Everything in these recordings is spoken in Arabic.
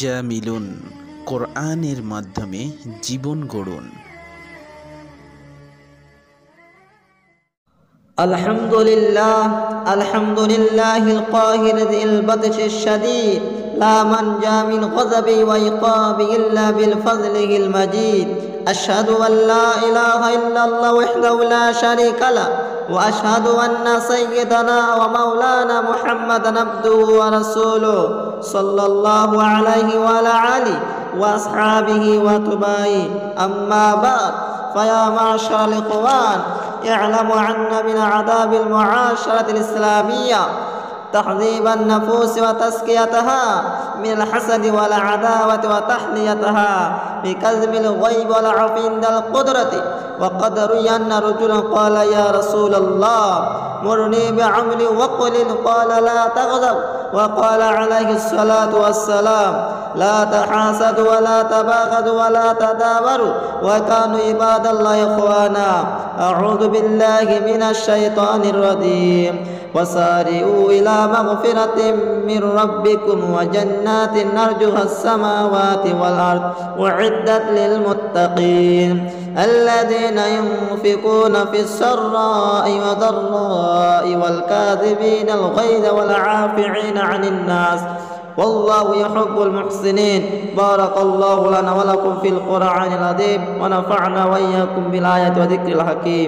জামিলুন, কোরআনের মাধ্যমে জীবন গড়ুন। আলহামদুলিল্লাহিল কাহির যিল বাতশিশ শাদীদ, লা মানজা মিন গযাবি ওয়া ইকাবি ইল্লা বিল ফাযলিহিল মাজিদ। আশহাদু আল লা ইলাহা ইল্লাল্লাহ ওয়াহদাহু লা শারীকা লাহ ওয়া আশহাদু আন্না সাইয়্যিদানা ওয়া মাওলানা মুহাম্মাদান আবদুহু ওয়া রাসূলুহু সাল্লাল্লাহু আলাইহি ওয়া আলা আলিহি ওয়া আসহাবিহি ওয়া তুবাই। আম্মা বা'দ, ফায়া মা'শারাল ইখওয়ান، اعلموا أن من آداب المعاشرة الإسلامية تهذيب النفوس وتزكيتها من الحسد والعداوة وتحليتها بكظم الغيظ والعفو عند القدرة. وقد روي أن رجلا قال يا رسول الله مرني بعمل وقل، قال لا تغضب. وقال عليه الصلاة والسلام لا تحاسدوا ولا تباغضوا ولا تدابروا وكانوا عباد الله إخوانا. أعوذ بالله من الشيطان الرجيم. وسارعوا إلى مغفرة من ربكم وجنات أرجها السماوات والأرض أعدت للمتقين الذين ينفقون في السراء والضراء والكاظمين الغيظ والعافين عن الناس والله يحب المحسنين. بارك الله لنا ولكم في القرآن العظيم ونفعنا وإياكم بالآيات وذكر الحكيم.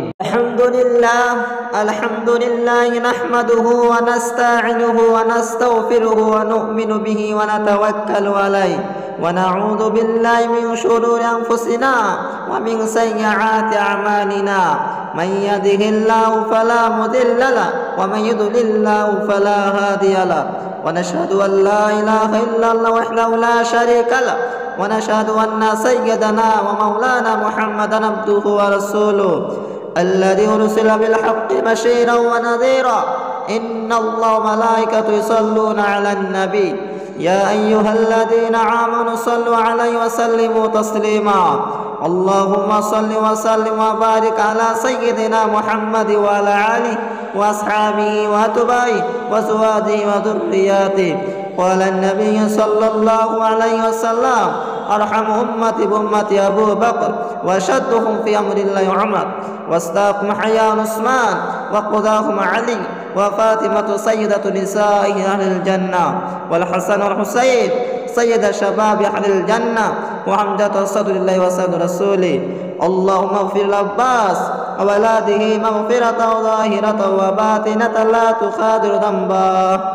الحمد لله نحمده ونستعينه ونستغفره ونؤمن به ونتوكل عليه ونعوذ بالله من شرور أنفسنا ومن سيئات أعمالنا. من يهده الله فلا مضل له ومن يضلل الله فلا هادي له. ونشهد أن لا إله إلا الله وحده لا شريك له ونشهد أن سيدنا ومولانا محمدا عبده ورسوله الذي أرسل بالحق بشيرا ونذيرا. إن الله وملائكته يصلون على النبي يا أيها الذين آمنوا صلوا عليه وسلموا تسليما. اللهم صل وسلم وبارك على سيدنا محمد وعلى آله وأصحابه وأتباعه وأزواجه وذرياته. قال النبي صلى الله عليه وسلم أرحم أمتي بأمتي أبو بكر وأشدهم في أمر الله عمر واصداقهم حياء عثمان وقضاهم علي وفاطمة سيدة نساء أهل الجنة والحسن والحسين سيد شباب أهل الجنة وحمدة رسول الله وسيد رسوله. اللهم اغفر للعباس وولاده مغفرة ظاهرة وباطنة لا تخادر ذنبا.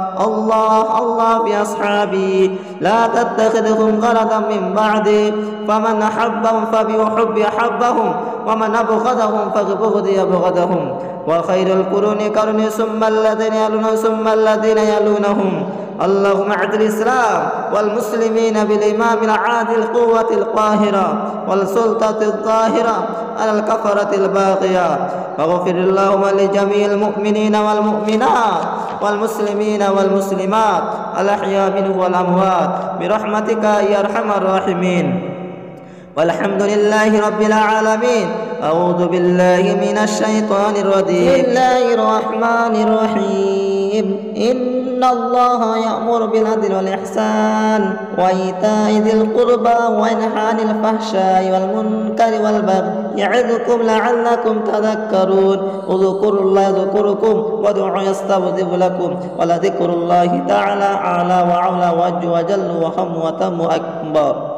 الله في أصحابي لا تتخذهم غرضا من بعدي فمن أحبهم فبحب أحبهم ومن أبغضهم فبغضي أبغضهم. وخير القرون قرني ثم الذين يلونهم ثم الذين يلونهم. اللهم اعز الإسلام والمسلمين بالإمام العادل القوة القاهرة والسلطة الظاهرة على الكفرة الباقية. واغفر اللهم لجميع المؤمنين والمؤمنات والمسلمين والمسلمات الأحياء منهم والأموات برحمتك يا أرحم الراحمين. والحمد لله رب العالمين. أعوذ بالله من الشيطان الرجيم. بسم الله الرحمن الرحيم. إن الله يأمر بالعدل والإحسان وإيتاء ذي القربى وينهى عن الفحشاء والمنكر والبغي يعظكم لعلكم تذكرون. اذكروا الله يذكركم وادعوه يستجب لكم ولذكر الله تعالى أعلى وأعلى وأجل وجل وهم وتم أكبر.